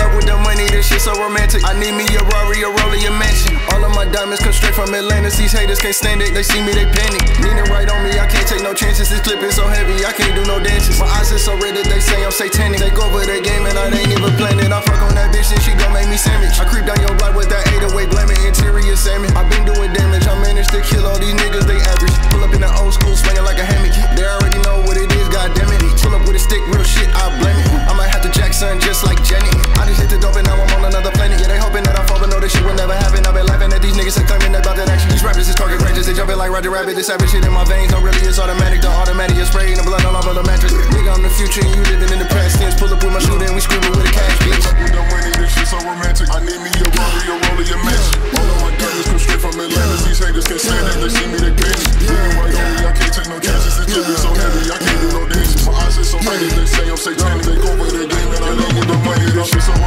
love with the money, this shit so romantic. I need me a Rari, a Rollie, a mansion. All of my diamonds come straight from Atlanta. These haters can't stand it, they see me, they panic. Leaning right on me, I can't take no chances. This clip is so heavy, I can't do no dances. My eyes are so red that they say I'm satanic. Take over the game and I ain't even planned it. I fuck on that bitch and she gon' make me sandwich. I creep down your block with that 808 blaming interior salmon. I been doing damage, I managed to kill all these niggas, they average. Pull up in the old school, swinging like a hammock. They already know what it is, goddammit. Pull up with a stick, real shit, I blame it. I might have to jack son just like Janet. I just hit the dope and now I'm on another planet. Yeah, they hoping that I fall, but know this shit will never happen. I've been laughing at these niggas and claiming about that action. These rappers is talking crazy, they jumping like Roger Rabbit. This savage shit in my veins, no really, it's automatic. The automatic is spraying the blood all over the mattress. Nigga, I'm the future and you living in the past tense. Pull up with my shooter and we screaming with a cash, bitch. With the money, this shit so romantic. I need me a Rari, a Rollie, a mansion. All of my diamonds come straight from Atlanta. These haters can't stand it, they see me, they panic. Leaning right on me, I can't take no chances. This clip is so heavy, I can't do no dances. My eyes are so bright, they say I'm satanic. Take over the game and I know with the money, this shit so